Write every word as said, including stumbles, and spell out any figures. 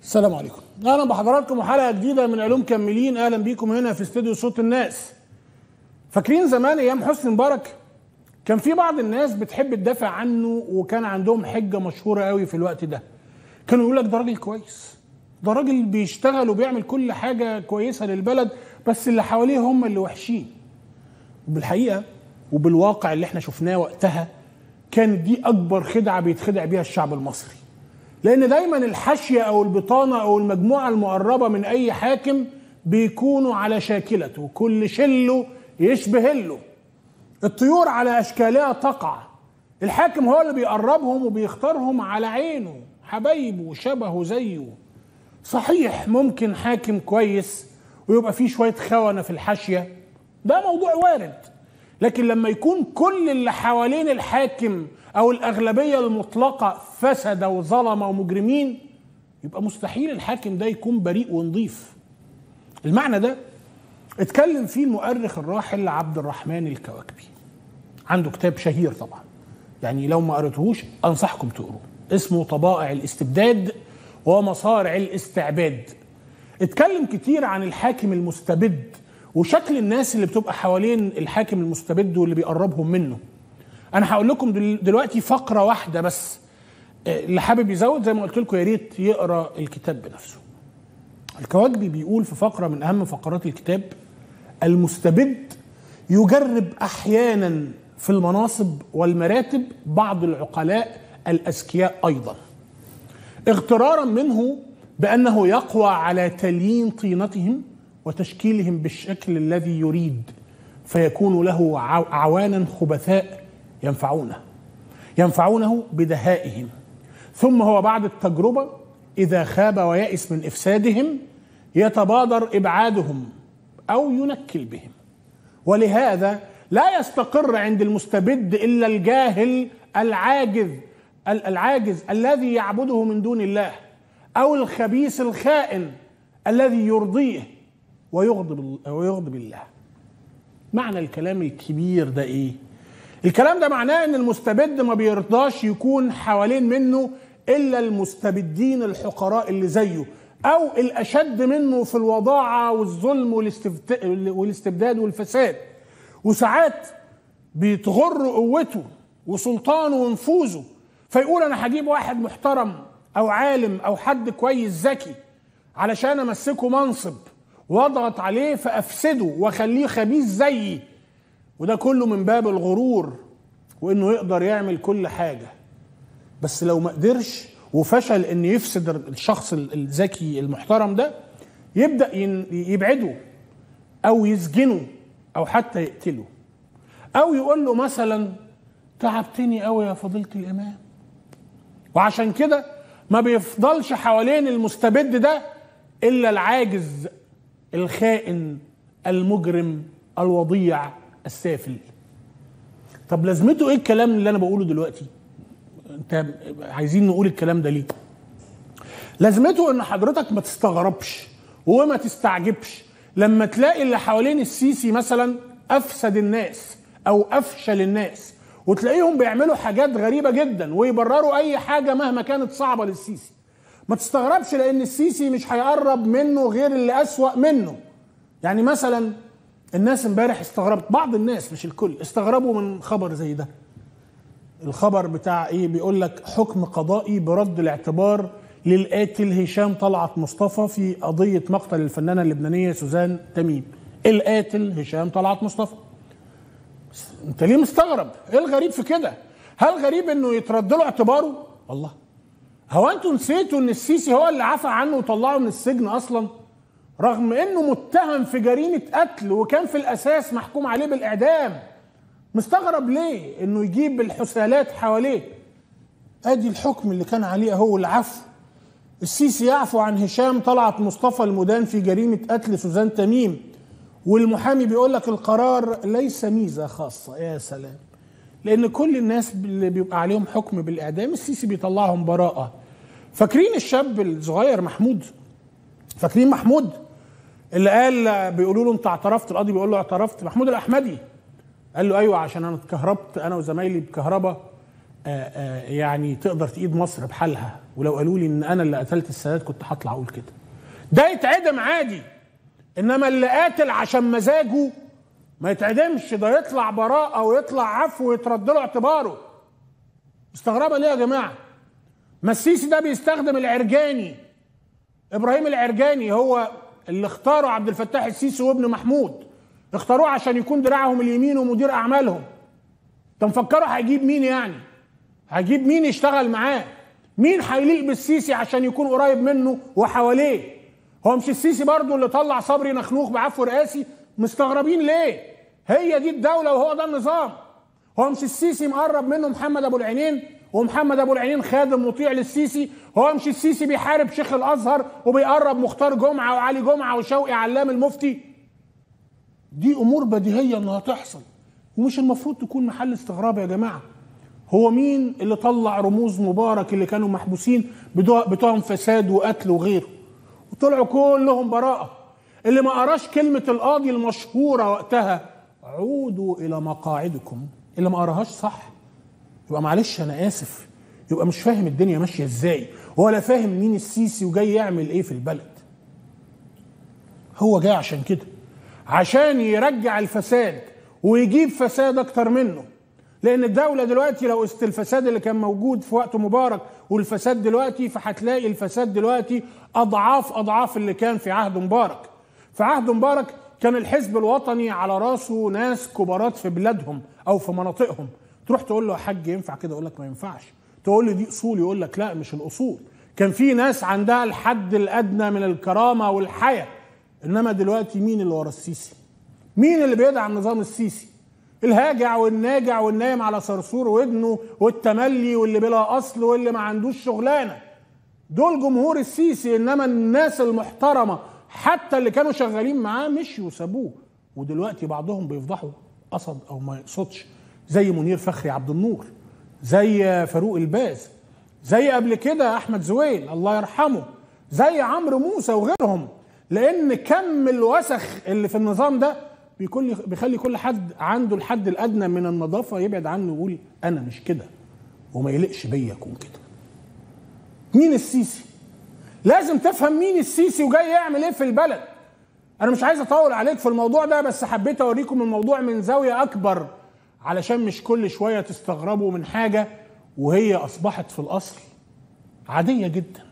السلام عليكم، اهلا بحضراتكم وحلقه جديده من علوم كملين. اهلا بيكم هنا في استوديو صوت الناس. فاكرين زمان ايام حسني مبارك كان في بعض الناس بتحب تدافع عنه، وكان عندهم حجه مشهوره قوي في الوقت ده. كانوا يقول لك ده راجل كويس، ده راجل بيشتغل وبيعمل كل حاجه كويسه للبلد، بس اللي حواليه هم اللي وحشين. وبالحقيقه وبالواقع اللي احنا شفناه وقتها كانت دي اكبر خدعه بيتخدع بيها الشعب المصري، لأن دايما الحاشية أو البطانة أو المجموعة المقربة من أي حاكم بيكونوا على شاكلته، وكل شله يشبه له. الطيور على أشكالها تقع، الحاكم هو اللي بيقربهم وبيختارهم على عينه، حبايبه وشبهه زيه. صحيح ممكن حاكم كويس ويبقى فيه شوية خونة في الحاشية، ده موضوع وارد، لكن لما يكون كل اللي حوالين الحاكم أو الأغلبية المطلقة فسدة وظلمة ومجرمين، يبقى مستحيل الحاكم ده يكون بريء ونظيف. المعنى ده اتكلم فيه المؤرخ الراحل عبد الرحمن الكواكبي، عنده كتاب شهير طبعا، يعني لو ما قريتهوش أنصحكم تقروه، اسمه طبائع الاستبداد ومصارع الاستعباد. اتكلم كتير عن الحاكم المستبد وشكل الناس اللي بتبقى حوالين الحاكم المستبد واللي بيقربهم منه. انا هقول لكم دلوقتي فقره واحده بس، اللي حابب يزود زي ما قلت لكم يا ريت يقرا الكتاب بنفسه. الكواكبي بيقول في فقره من اهم فقرات الكتاب: المستبد يجرب احيانا في المناصب والمراتب بعض العقلاء الاذكياء ايضا، اغترارا منه بانه يقوى على تليين طينتهم وتشكيلهم بالشكل الذي يريد، فيكون له عوانا خبثاء ينفعونه ينفعونه بدهائهم، ثم هو بعد التجربة إذا خاب ويأس من إفسادهم يتبادر إبعادهم أو ينكل بهم. ولهذا لا يستقر عند المستبد إلا الجاهل العاجز العاجز الذي يعبده من دون الله، أو الخبيث الخائن الذي يرضيه ويغضب ويغضب الله. معنى الكلام الكبير ده إيه؟ الكلام ده معناه ان المستبد ما بيرضاش يكون حوالين منه الا المستبدين الحقراء اللي زيه، او الاشد منه في الوضاعة والظلم والاستبداد والفساد. وساعات بيتغر قوته وسلطانه ونفوذه، فيقول انا هجيب واحد محترم او عالم او حد كويس ذكي علشان امسكه منصب واضغط عليه فافسده واخليه خبيث زيي، وده كله من باب الغرور وانه يقدر يعمل كل حاجة. بس لو ما قدرش وفشل ان يفسد الشخص الذكي المحترم ده، يبدأ يبعده او يسجنه او حتى يقتله، او يقول له مثلا تعبتني قوي يا فضيلة الامام. وعشان كده ما بيفضلش حوالين المستبد ده الا العاجز الخائن المجرم الوضيع السافل. طب لازمته ايه الكلام اللي انا بقوله دلوقتي؟ انت عايزين نقول الكلام ده ليه؟ لازمته ان حضرتك ما تستغربش وما تستعجبش لما تلاقي اللي حوالين السيسي مثلا افسد الناس او افشل الناس، وتلاقيهم بيعملوا حاجات غريبة جدا ويبرروا اي حاجة مهما كانت صعبة للسيسي. ما تستغربش، لان السيسي مش هيقرب منه غير اللي اسوأ منه. يعني مثلا الناس امبارح استغربت، بعض الناس مش الكل، استغربوا من خبر زي ده. الخبر بتاع ايه؟ بيقول لك حكم قضائي برد الاعتبار للقاتل هشام طلعت مصطفى في قضية مقتل الفنانة اللبنانية سوزان تميم. القاتل هشام طلعت مصطفى. انت ليه مستغرب؟ ايه الغريب في كده؟ هل غريب انه يترد له اعتباره؟ والله هو انتوا نسيتوا ان السيسي هو اللي عفى عنه وطلعه من السجن اصلا، رغم انه متهم في جريمة قتل وكان في الاساس محكوم عليه بالاعدام؟ مستغرب ليه انه يجيب الحسالات حواليه؟ ادي الحكم اللي كان عليه اهو، العفو. السيسي يعفو عن هشام طلعت مصطفى المدان في جريمة قتل سوزان تميم، والمحامي بيقول لك القرار ليس ميزة خاصة. يا سلام، لان كل الناس اللي بيبقى عليهم حكم بالاعدام السيسي بيطلعهم براءة. فاكرين الشاب الصغير محمود؟ فاكرين محمود اللي قال بيقولوا له انت اعترفت؟ القاضي بيقول له اعترفت. محمود الاحمدي قال له ايوه عشان انا اتكهربت انا وزمايلي بكهرباء يعني تقدر تقيد مصر بحالها، ولو قالوا لي ان انا اللي قتلت السادات كنت هطلع اقول كده. ده يتعدم عادي، انما اللي قاتل عشان مزاجه ما يتعدمش، ده يطلع براءه ويطلع عفو ويترد له اعتباره. مستغربه ليه يا جماعه؟ ما السيسي ده بيستخدم العرجاني، ابراهيم العرجاني هو اللي اختاروا عبد الفتاح السيسي وابن محمود، اختاروه عشان يكون دراعهم اليمين ومدير اعمالهم. انت مفكروا هيجيب مين يعني؟ هيجيب مين يشتغل معاه؟ مين هيليق بالسيسي عشان يكون قريب منه وحواليه؟ هو مش السيسي برضه اللي طلع صبري نخنوخ بعفو رئاسي؟ مستغربين ليه؟ هي دي الدولة وهو ده النظام. هو مش السيسي مقرب منه محمد ابو العينين، ومحمد ابو العينين خادم مطيع للسيسي؟ هو مش السيسي بيحارب شيخ الازهر وبيقرب مختار جمعه وعلي جمعه وشوقي علام المفتي؟ دي امور بديهيه انها تحصل ومش المفروض تكون محل استغراب يا جماعه. هو مين اللي طلع رموز مبارك اللي كانوا محبوسين بتوعهم فساد وقتل وغيره وطلعوا كلهم براءه؟ اللي ما قراش كلمه القاضي المشهوره وقتها عودوا الى مقاعدكم، اللي ما قراهاش صح يبقى معلش انا اسف، يبقى مش فاهم الدنيا ماشيه ازاي، ولا فاهم مين السيسي وجاي يعمل ايه في البلد. هو جاي عشان كده، عشان يرجع الفساد ويجيب فساد اكتر منه. لان الدوله دلوقتي لو است الفساد اللي كان موجود في وقت مبارك والفساد دلوقتي، فهتلاقي الفساد دلوقتي اضعاف اضعاف اللي كان في عهد مبارك. في عهد مبارك كان الحزب الوطني على راسه ناس كبارات في بلادهم او في مناطقهم، تروح تقول له يا حاج ينفع كده يقول لك ما ينفعش، تقول له دي اصول يقول لك لا مش الاصول. كان في ناس عندها الحد الادنى من الكرامه والحياه. انما دلوقتي مين اللي ورا السيسي؟ مين اللي بيدعم نظام السيسي؟ الهاجع والناجع والنايم على صرصور ودنه والتملي واللي بلا اصل واللي ما عندوش شغلانه، دول جمهور السيسي. انما الناس المحترمه حتى اللي كانوا شغالين معاه مشيوا وسابوه، ودلوقتي بعضهم بيفضحوا قصد او ما يقصدش، زي منير فخري عبد النور، زي فاروق الباز، زي قبل كده احمد زويل الله يرحمه، زي عمرو موسى وغيرهم. لان كم الوسخ اللي في النظام ده بيكون بيخلي كل حد عنده الحد الادنى من النظافه يبعد عنه ويقول انا مش كده وما يليقش بيا اكون كده. مين السيسي؟ لازم تفهم مين السيسي وجاي يعمل ايه في البلد. انا مش عايز اطول عليك في الموضوع ده، بس حبيت اوريكم الموضوع من زاويه اكبر علشان مش كل شويه تستغربوا من حاجه وهي اصبحت في الاصل عاديه جدا.